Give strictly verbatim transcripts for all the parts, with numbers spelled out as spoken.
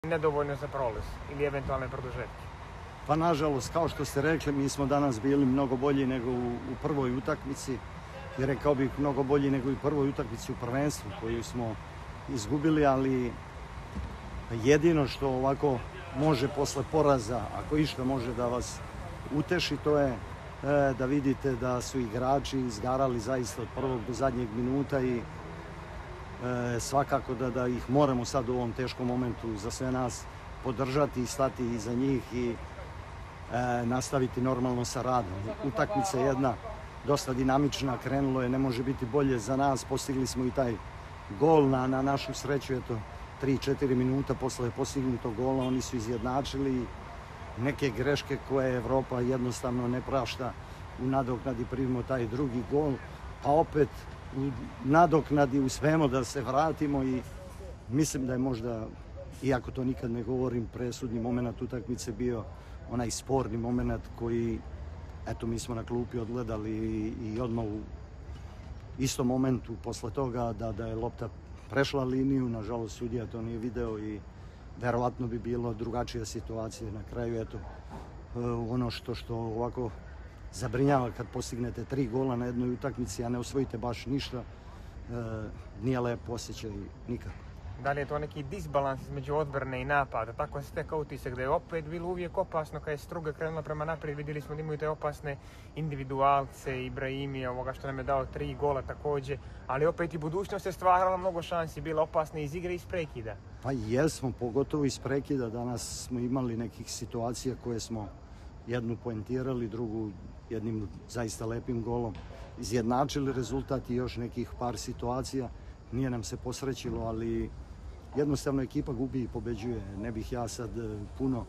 Nedovoljno za prolaz ili eventualne produžetke? Pa nažalost, kao što ste rekli, mi smo danas bili mnogo bolji nego u, u prvoj utakmici i rekao bih mnogo bolji nego i u prvoj utakmici u prvenstvu koju smo izgubili, ali jedino što ovako može posle poraza, ako išta može da vas uteši, to je e, da vidite da su igrači izgarali zaista od prvog do zadnjeg minuta i E, svakako da, da ih moramo sad u ovom teškom momentu za sve nas podržati i stati iza njih i e, nastaviti normalno sa radom. Utakmica je jedna dosta dinamična, krenulo je, ne može biti bolje za nas, postigli smo i taj gol na, na našu sreću, eto, tri četiri minuta posle postignutog gola oni su izjednačili neke greške koje Evropa jednostavno ne prašta u nadoknadi primimo taj drugi gol, a opet u nadoknadi uspemo da se vratimo i mislim da je možda, iako to nikad ne govorim, presudni moment utakmice bio onaj sporni moment koji, eto, mi smo na klupi odgledali i, i odmah u istom momentu posle toga da, da je lopta prešla liniju, nažalost sudija to nije video i verovatno bi bilo drugačija situacija na kraju. Eto, ono što, što ovako zabrinjava kad postignete tri gola na jednoj utakmici, a ne osvojite baš ništa, e, nije lep osjećaj nikako. Da li je to neki disbalans između odbrane i napada? Tako se stekao utisak da je opet bilo uvijek opasno kad je Struga krenula prema naprijed. Vidjeli smo da imaju te opasne individualce, Ibrahimi, ovoga što nam je dao tri gola također, ali opet i budućnost je stvarala mnogo šansi, bila opasna iz igre i iz prekida. Pa jesmo, pogotovo iz prekida. Danas smo imali nekih situacija koje smo jednu poentirali, drugu jednim zaista lepim golom izjednačili rezultat i još nekih par situacija. Nije nam se posrećilo, ali jednostavno ekipa gubi i pobeđuje. Ne bih ja sad puno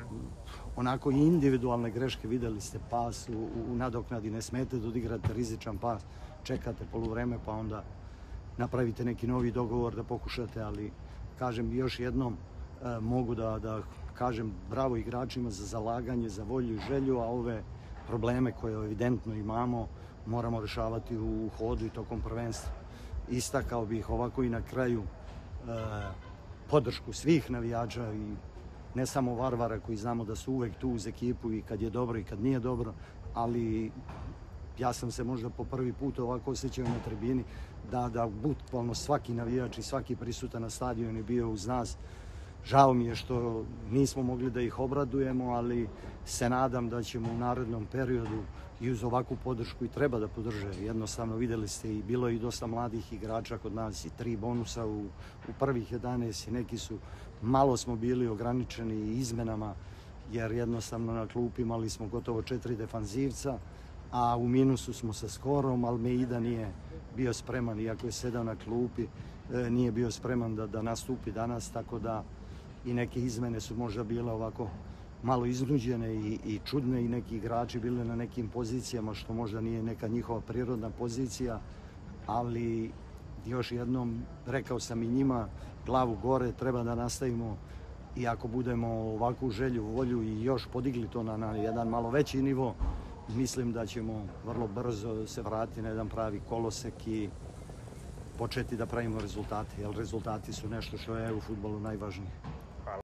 onako i individualne greške, videli ste pas u, u nadoknadi, ne smete da odigrate rizičan pas, čekate poluvreme pa onda napravite neki novi dogovor da pokušate, ali kažem još jednom eh, mogu da, da kažem bravo igračima za zalaganje, za volju i želju, a ove probleme koje evidentno imamo moramo rešavati u hodu i tokom prvenstva. Istakao bih ovako i na kraju e, podršku svih navijača i ne samo Varvara koji znamo da su uvek tu uz ekipu i kad je dobro i kad nije dobro, ali ja sam se možda po prvi put ovako osjećao na tribini da, da bukvalno svaki navijač i svaki prisutan na stadionu je bio uz nas. Žao mi je što nismo mogli da ih obradujemo, ali se nadam da ćemo u narednom periodu i uz ovakvu podršku i treba da podrže. Jednostavno videli ste i bilo je i dosta mladih igrača kod nas i tri bonusa u, u prvih jedanaest i neki su, malo smo bili ograničeni izmenama jer jednostavno na klupi imali smo gotovo četiri defanzivca, a u minusu smo sa skorom, Almeida nije bio spreman, iako je sedao na klupi, nije bio spreman da, da nastupi danas, tako da i neke izmene su možda bile ovako malo iznuđene i, i čudne i neki igrači bili na nekim pozicijama što možda nije neka njihova prirodna pozicija, ali još jednom rekao sam i njima, glavu gore, treba da nastavimo i ako budemo ovakvu želju, volju i još podigli to na, na jedan malo veći nivo, mislim da ćemo vrlo brzo se vratiti na jedan pravi kolosek i početi da pravimo rezultate, jer rezultati su nešto što je u fudbalu najvažnije.